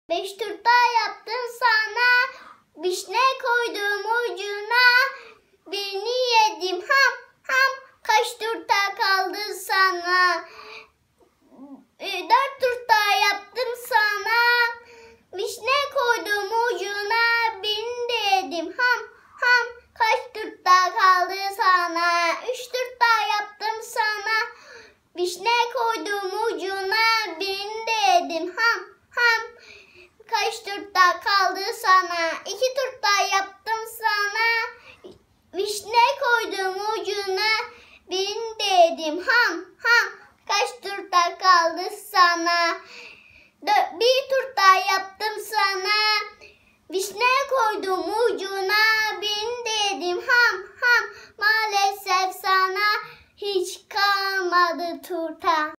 5 turta yaptım sana, vişne koydum ucuna, birini yedim ham ham, kaç turta kaldı sana? 4 turta yaptım sana, vişne koydum ucuna, birini de yedim ham ham, kaç turta kaldı sana? 3 turta yaptım sana, vişne koydum ucuna, birini de yedim ham ham, kaç turta kaldı sana? 2 turta yaptım sana, vişne koydum ucuna, birini de yedim ham ham, kaç turta kaldı sana? 1 turta yaptım sana, vişne koydum ucuna, birini de yedim ham ham, maalesef sana hiç kalmadı turta.